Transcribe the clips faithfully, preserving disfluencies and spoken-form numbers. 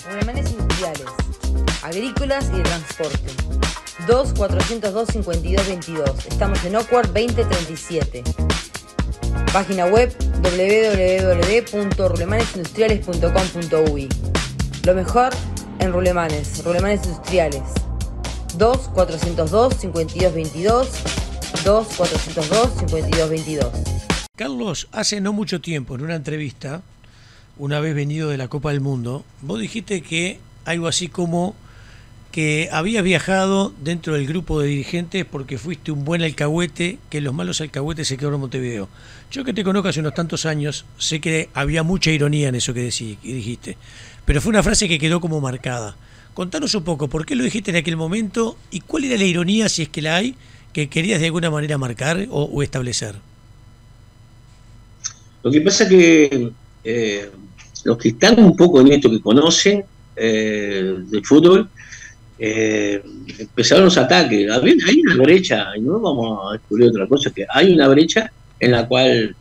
Rulemanes industriales, agrícolas y de transporte. dos cuatrocientos dos cincuenta y dos veintidós. Estamos en Oakward veinte treinta y siete. Página web doble u doble u doble u punto rulemanes industriales punto com punto u i. Lo mejor en rulemanes, rulemanes industriales. dos cuatrocientos dos cincuenta y dos veintidós. dos cuatrocientos dos cincuenta y dos veintidós. Carlos, hace no mucho tiempo, en una entrevista, una vez venido de la Copa del Mundo, vos dijiste que algo así como que habías viajado dentro del grupo de dirigentes porque fuiste un buen alcahuete, que los malos alcahuetes se quedaron en Montevideo. Yo que te conozco hace unos tantos años, sé que había mucha ironía en eso que decí, que dijiste, pero fue una frase que quedó como marcada. Contanos un poco, ¿por qué lo dijiste en aquel momento y cuál era la ironía, si es que la hay, que querías de alguna manera marcar o, o establecer? Lo que pasa que eh, los que están un poco en esto, que conocen eh, del fútbol, eh, empezaron los ataques. Hay una brecha, y no vamos a descubrir otra cosa, que hay una brecha en la cual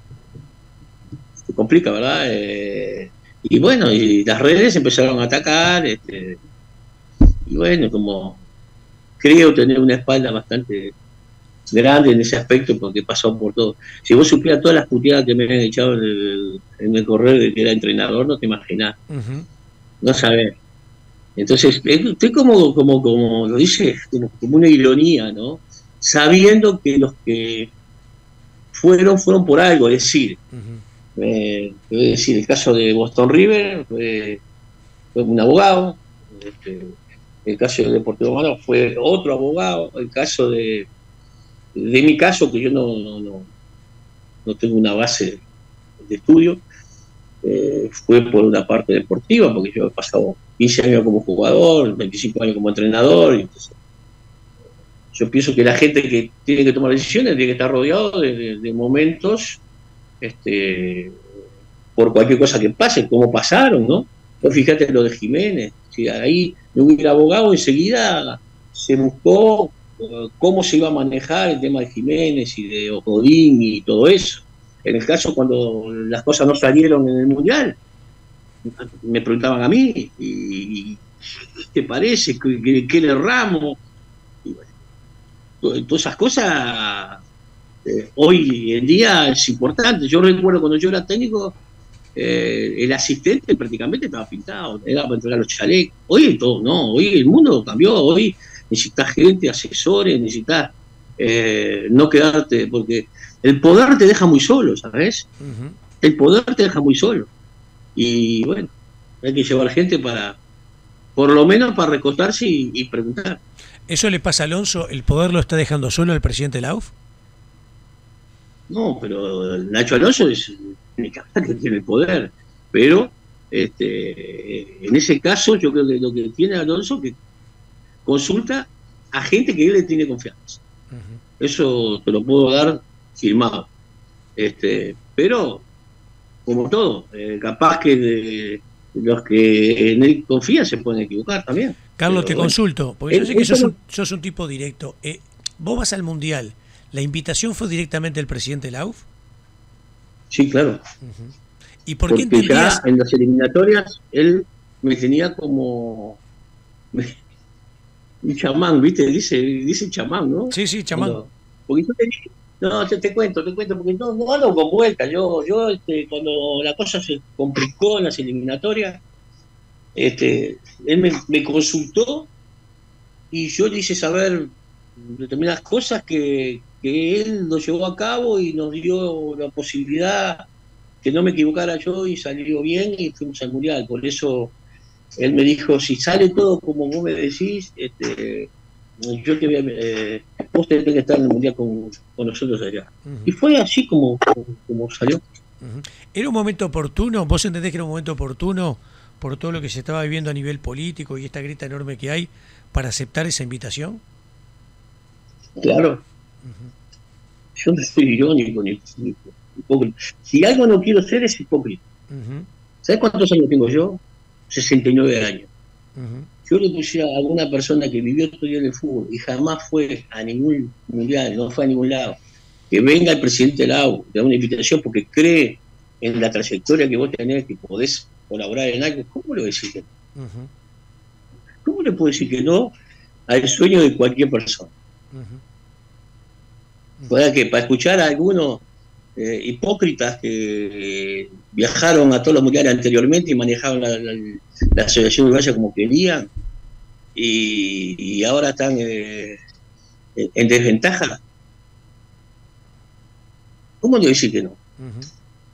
se complica, ¿verdad? Eh, y bueno, y las redes empezaron a atacar, este, y bueno, como creo tener una espalda bastante grande en ese aspecto porque he pasado por todo. Si vos supieras todas las puteadas que me han echado en el, en el correo de que era entrenador, no te imaginás. Uh-huh. No sabés. Entonces, estoy como, como, como lo dice, como, como una ironía, ¿no? Sabiendo que los que fueron, fueron por algo, es decir, uh-huh. eh, es decir, el caso de Boston River fue, fue un abogado, este, el caso del Deportivo Mano fue otro abogado, el caso de de mi caso, que yo no, no, no, no tengo una base de estudio, eh, fue por una parte deportiva, porque yo he pasado quince años como jugador, veinticinco años como entrenador, y entonces, yo pienso que la gente que tiene que tomar decisiones tiene que estar rodeado de, de, de momentos este, por cualquier cosa que pase, como pasaron, ¿no? Pues fíjate lo de Jiménez, si ahí no hubiera abogado, enseguida se buscó cómo se iba a manejar el tema de Jiménez y de Odín y todo eso. En el caso cuando las cosas no salieron en el Mundial, me preguntaban a mí, y, ¿qué te parece? ¿Qué, qué le erramos? Y bueno, todas esas cosas eh, hoy en día es importante. Yo recuerdo cuando yo era técnico, eh, el asistente prácticamente estaba pintado, era para entregar los chalecos. Hoy todo, no, hoy el mundo cambió, hoy necesitas gente, asesores, necesitas eh, no quedarte, porque el poder te deja muy solo, ¿sabes? Uh-huh. El poder te deja muy solo. Y bueno, hay que llevar gente para, por lo menos para recotarse y, y preguntar. ¿Eso le pasa a Alonso? ¿El poder lo está dejando solo el presidente de la U F? No, pero Nacho Alonso es el que tiene el poder. Pero este, en ese caso yo creo que lo que tiene Alonso que consulta a gente que él le tiene confianza. Uh-huh. Eso te lo puedo dar firmado. Este, pero, como todo, eh, capaz que de, los que en él confían se pueden equivocar también. Carlos, pero, te bueno, consulto, porque él, yo sé que sos no... un, sos un tipo directo. Eh, vos vas al Mundial, ¿la invitación fue directamente del presidente de la U F? Sí, claro. Uh-huh. ¿Y por Porque qué entendías? ya en las eliminatorias él me tenía como... un chamán, ¿viste? Dice, dice chamán, ¿no? Sí, sí, chamán. Cuando, porque yo te dije, no, yo te cuento, te cuento, porque no, no ando con vuelta. Yo, yo este, cuando la cosa se complicó en las eliminatorias, este, él me, me consultó y yo le hice saber determinadas cosas que, que él lo llevó a cabo y nos dio la posibilidad que no me equivocara yo y salió bien y fuimos al Mundial. Por eso él me dijo, si sale todo como vos me decís, este, yo te voy a, eh, vos tenés que estar en el Mundial con, con nosotros allá. Uh-huh. Y fue así como, como, como salió. Uh-huh. ¿Era un momento oportuno? ¿Vos entendés que era un momento oportuno por todo lo que se estaba viviendo a nivel político y esta grieta enorme que hay para aceptar esa invitación? Claro. Uh-huh. Yo no soy irónico ni, ni hipócrita. Si algo no quiero ser es hipócrita. Uh-huh. ¿Sabés cuántos años tengo yo? sesenta y nueve años. Uh-huh. Yo le puse a alguna persona que vivió todo el día en el fútbol y jamás fue a ningún mundial, no fue a ningún lado, que venga el presidente de la U, te da una invitación porque cree en la trayectoria que vos tenés, que podés colaborar en algo, ¿cómo lo decís? Uh-huh. ¿Cómo le puedo decir que no al sueño de cualquier persona? Uh-huh. Uh-huh. Que para escuchar a algunos eh, hipócritas que eh, viajaron a todos los mundiales anteriormente y manejaban la, la, la asociación uruguaya como querían, y, y ahora están eh, en desventaja. ¿Cómo le decir que no? Uh-huh.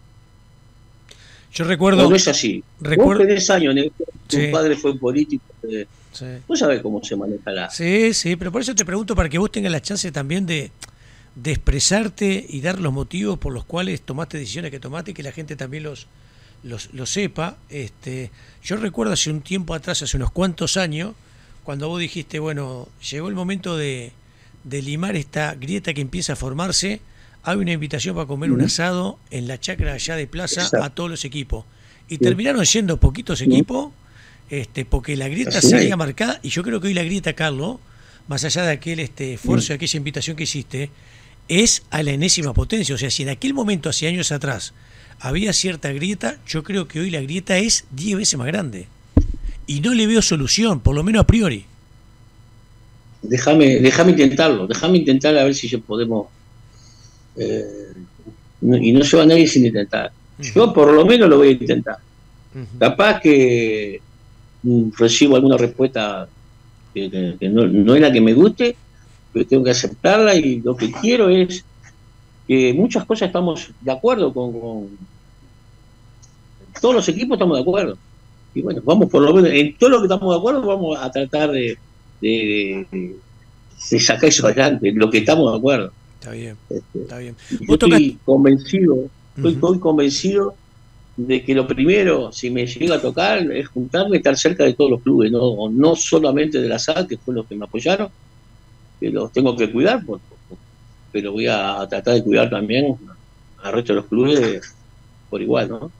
Yo recuerdo... No, no es así. Recuerdo, Vos tenés años, ¿no? Tu sí. padre fue político. Eh, Sí. Vos sabés cómo se maneja la... Sí, sí, pero por eso te pregunto, para que vos tengas la chance también de, de expresarte y dar los motivos por los cuales tomaste decisiones que tomaste y que la gente también los, los, los sepa. Este, yo recuerdo hace un tiempo atrás, hace unos cuantos años, cuando vos dijiste, bueno, llegó el momento de, de limar esta grieta que empieza a formarse, hay una invitación para comer uh-huh. un asado en la chacra allá de Plaza. Exacto. A todos los equipos. Y sí. terminaron yendo poquitos equipos, uh-huh. Este, porque la grieta se había marcada, y yo creo que hoy la grieta, Carlos, más allá de aquel este, esfuerzo, de aquella invitación que hiciste, es a la enésima potencia. O sea, si en aquel momento, hace años atrás, había cierta grieta, yo creo que hoy la grieta es diez veces más grande. Y no le veo solución, por lo menos a priori. Déjame, déjame intentarlo, déjame intentar a ver si yo podemos... Eh, no, y no se va a nadie sin intentar. Uh-huh. Yo por lo menos lo voy a intentar. Uh-huh. Capaz que recibo alguna respuesta que, que, que no, no es la que me guste, pero tengo que aceptarla, y lo que quiero es que muchas cosas estamos de acuerdo con, con todos los equipos, estamos de acuerdo, y bueno, vamos por lo menos en todo lo que estamos de acuerdo, vamos a tratar de, de, de, de sacar eso adelante, lo que estamos de acuerdo. Está bien, este, está bien. Yo estoy convencido, estoy, uh-huh. estoy convencido de que lo primero, si me llega a tocar, es juntarme y estar cerca de todos los clubes, no, no solamente de la S A D, que fue los que me apoyaron, que los tengo que cuidar, por, por, pero voy a tratar de cuidar también al resto de los clubes por igual, ¿no?